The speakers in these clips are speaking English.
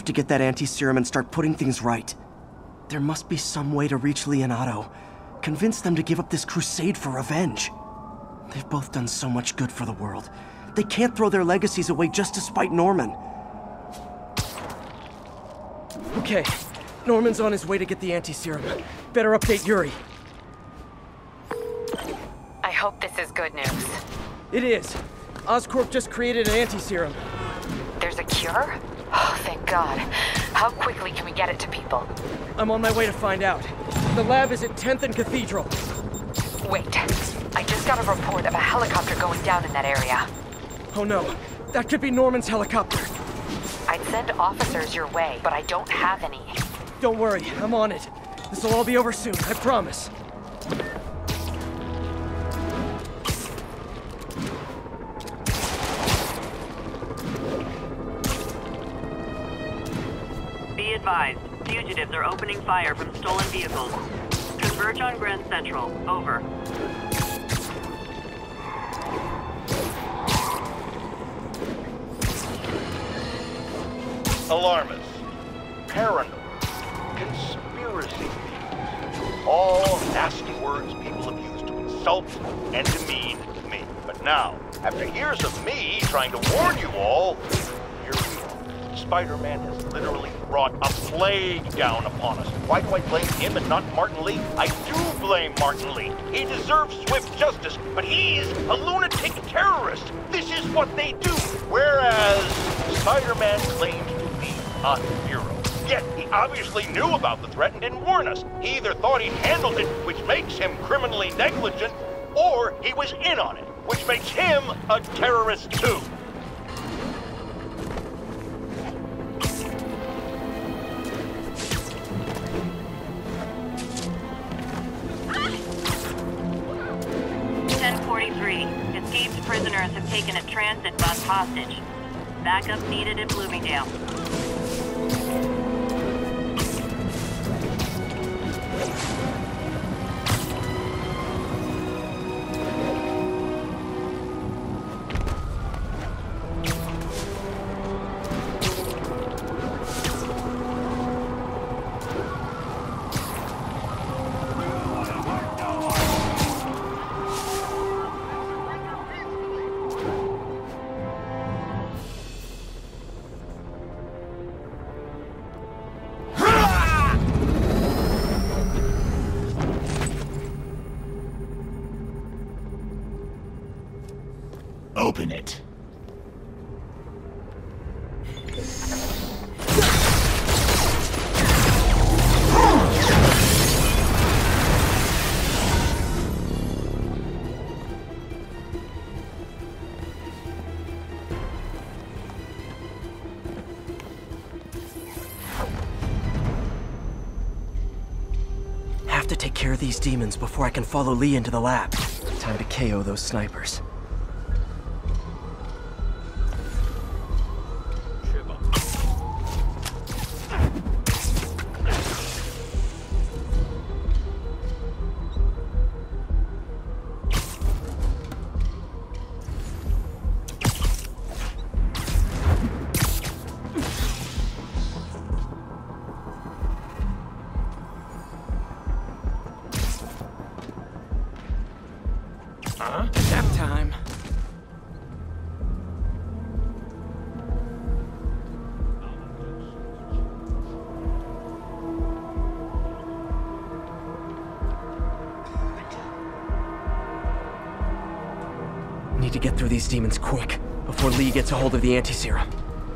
have to get that anti-serum and start putting things right. There must be some way to reach Leonardo. Convince them to give up this crusade for revenge. They've both done so much good for the world. They can't throw their legacies away just to spite Norman. Okay, Norman's on his way to get the anti-serum. Better update Yuri. I hope this is good news. It is. Oscorp just created an anti-serum. There's a cure? Oh, thank God. How quickly can we get it to people? I'm on my way to find out. The lab is at 10th and Cathedral. Wait. I just got a report of a helicopter going down in that area. Oh no. That could be Norman's helicopter. I'd send officers your way, but I don't have any. Don't worry, I'm on it. This'll all be over soon, I promise. Be advised, fugitives are opening fire from stolen vehicles. Converge on Grand Central. Over. Alarmists, paranoid, conspiracy theories, all nasty words people have used to insult and demean me. But now, after years of me trying to warn you all, here we are. Spider-Man has literally brought a plague down upon us. Why do I blame him and not Martin Li? I do blame Martin Li. He deserves swift justice, but he's a lunatic terrorist. This is what they do. Whereas Spider-Man claims to be a hero. Yet he obviously knew about the threat and didn't warn us. He either thought he'd handled it, which makes him criminally negligent, or he was in on it, which makes him a terrorist too. Escaped prisoners have taken a transit bus hostage. Backup needed in Bloomingdale. Open it. Have to take care of these demons before I can follow Li into the lab. Time to KO those snipers. Nap time. Need to get through these demons quick, before Li gets a hold of the anti-serum.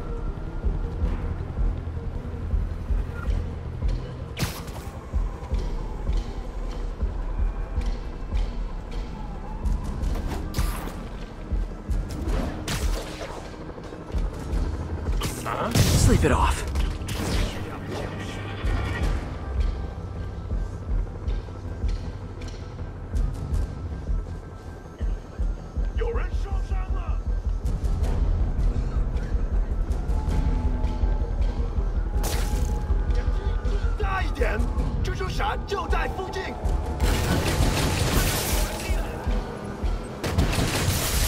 Sleep it off.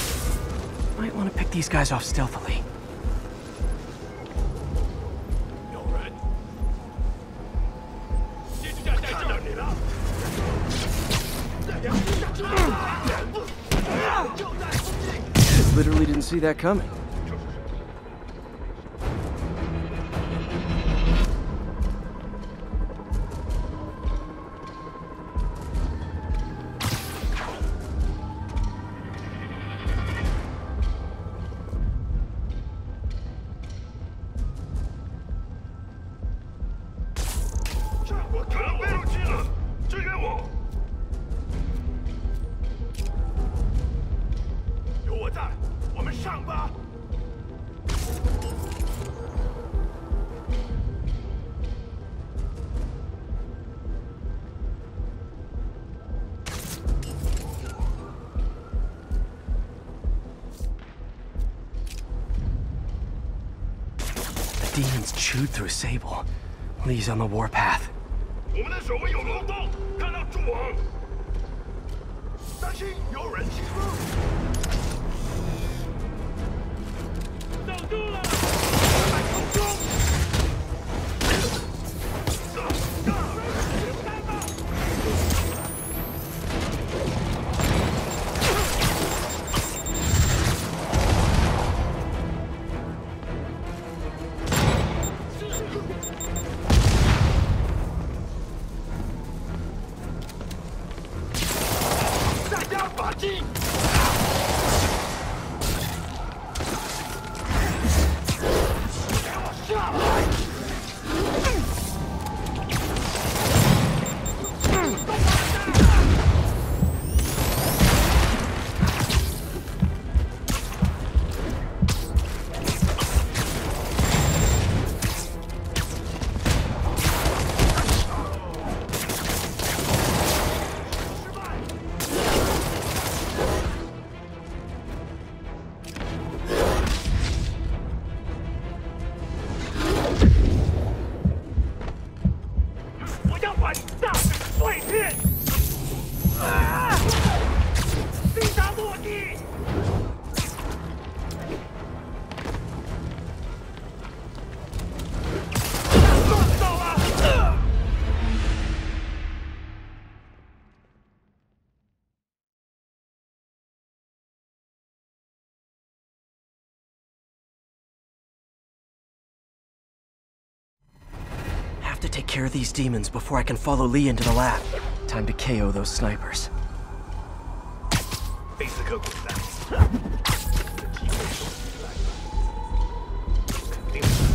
Might want to pick these guys off stealthily. literally didn't see that coming. Demons chewed through Sable. Lee's on the warpath. 我们的守卫有漏洞，看到蛛网。担心有人侵入。挡住了！在空中。法器！给我下来！ Have to take care of these demons before I can follow Lee into the lab. Time to KO those snipers. 贝斯克滚蛋！这机会终于来了，肯定是。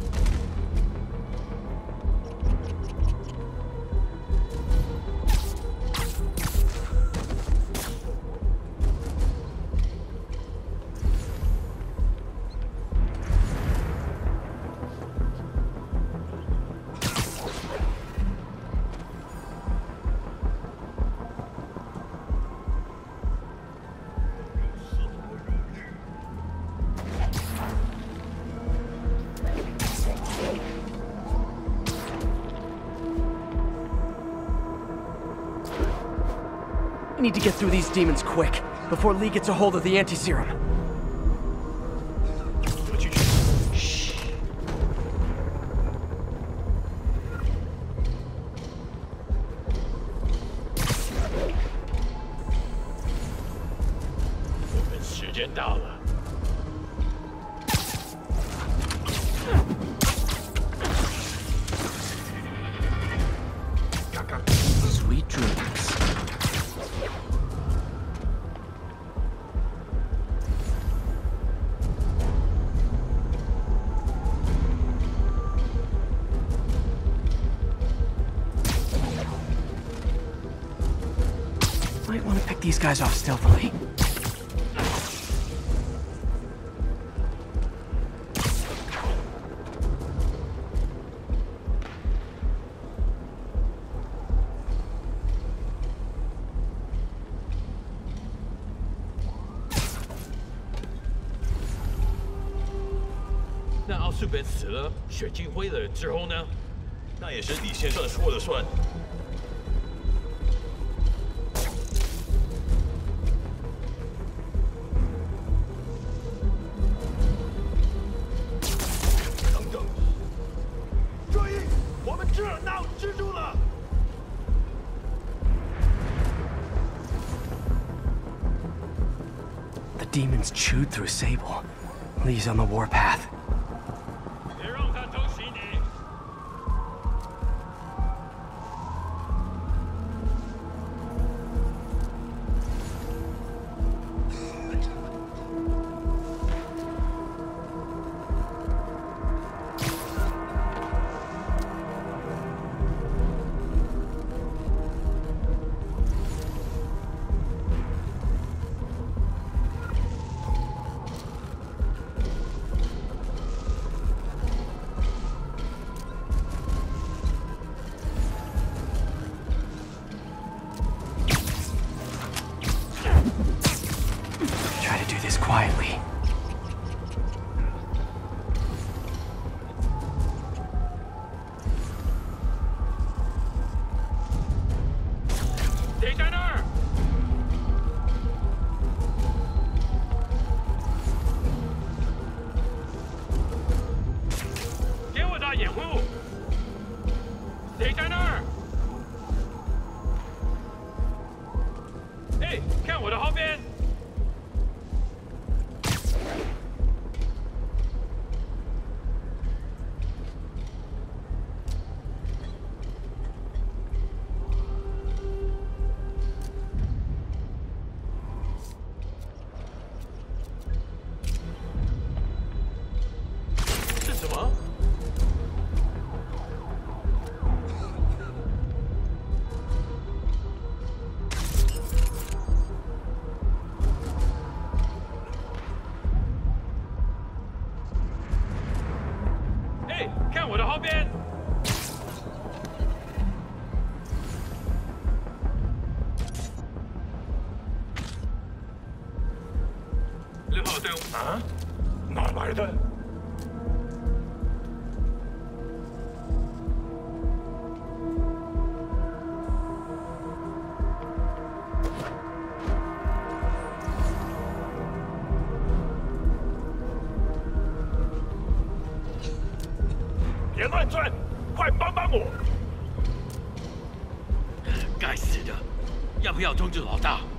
I need to get through these demons quick, before Lee gets a hold of the anti-serum. Shh. Sweet dreams. Might want to pick these guys off stealthily. 那奥斯本死了，血晶灰了之后呢？那也是李先生说了算。等等，注意，我们这闹蜘蛛了。 The demons chewed through Sable. Lee's on the warpath. 别让他偷袭你。 Try to do this quietly. 啊？哪来的？别乱转，快帮帮我！ 该死的，要不要通知老大？